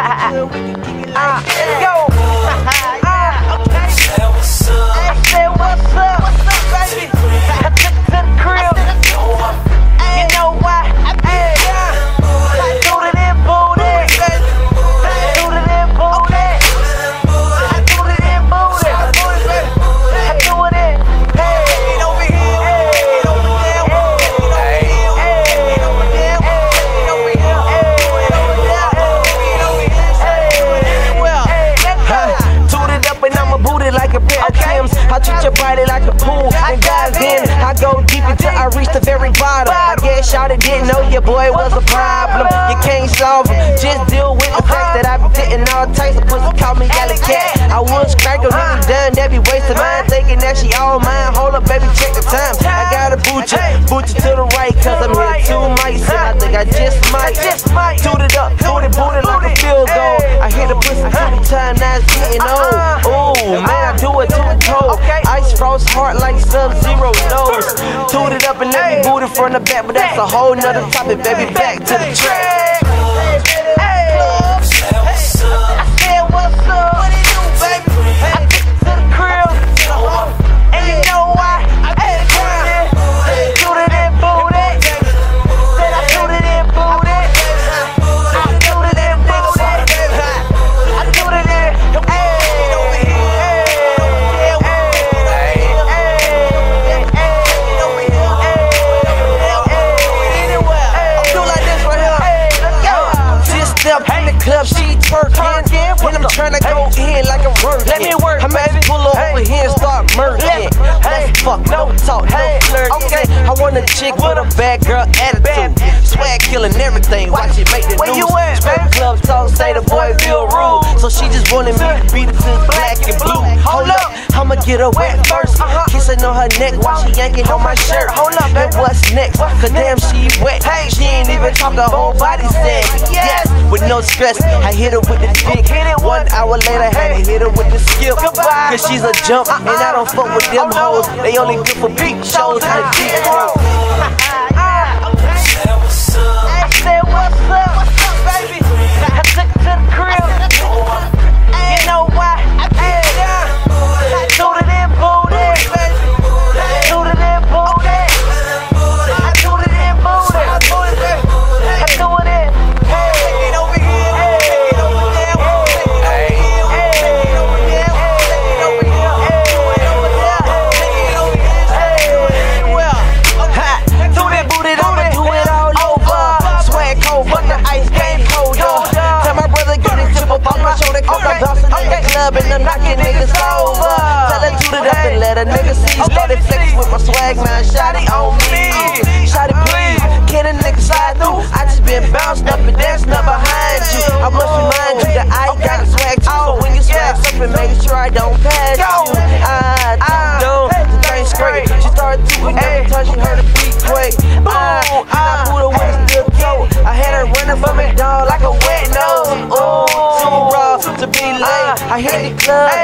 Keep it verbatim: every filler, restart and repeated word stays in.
Uh, let's go. Uh, okay. Say what's up. Hey, say what's up. What's up, baby? I took it to the crib. You know why? Hey, I do it in booty. I do it in booty. I do it in booty. I do it in. Hey, over here. Hey, over there. Hey, hey, over there. Hey, over here. Hey, over there. Hey, well, toot it up and I'ma boot it like a pair of Timbs. I treat your body like a pool and dive in. I go deep until I reach the very bottom. I guess y'all didn't know your boy was a problem. You can't solve him, just deal with the fact that I be getting all types of pussy. Call me Alley Cat. I was crack a nigga done, that be wasting mine, thinking that she all mine. Hold up, baby, check the time. I gotta boot you, boot you to the right, cause I'm here two mics and I think I just might. Toot it up, boot it, boot it like a field goal. I hit the pussy two times, now it's getting old. Ooh, man, I do it to the toe. Ice frost heart like Sub-Zero nose. Toot it up and let me boot it from the back, but that's a whole nother topic, baby. Back to the track. Hey, say what's up. I said what's up. What it do, baby? I took it to the crib, and you know why? I did it. Toot it in booty. Said I toot it in booty. I toot it in booty. I toot it in. Hey, over here. Step in the club, she twerking. When I'm tryna go in like I'm working. Let me work, I might pull over here and start murking. Let's fuck, no talk, no flirt. Okay, I want a chick with a bad girl attitude. Swag killing everything, watch it make the news. Straight club talk, say the boy feel rude. So she just wanted me to beat it to black and blue. Hold up, I'ma get her wet first. Kissing on her neck while she yanking on my shirt. Hold up, and what's next? Cause damn, she wet. She ain't even talk, the whole body said yes. With no stress, I hit her with the dick. One hour later, had to hit her with the skip. Cause she's a jump, and I don't fuck with them hoes. They only good for peep shows and a deep throat. Say what's up. I said what's up. What's up, baby? I took it to the crib. You know why? I did it. I toot it in booty. I toot it in booty. I toot it in booty. I toot it in. I toot it in. Hey, over here. Hey, over there. Hey, hey, over there. Hey, over here. Hey, over there. Hey, over here. Hey, well, ha, toot it, boot it, I'ma do it all over. Swag cold, but the ice game colder. Tell my brother get his tip up off my shoulder, cause I'm bouncing in the club and I'm knocking niggas over. Tell her toot it up and let a nigga see. Started flexing with my swag, man, shawty on me. Shawty please, can a nigga slide through? I just been bouncing up and dancing up behind you. I must remind you that I got a swag too. So when you swag something, make sure I don't pass you. I don't know, the thing's great. She started doing every time she heard a beat quake. I, I put her with a steel toe. I had her running from me, dog, like a wet nose. Ooh, too raw to be late. I hit the club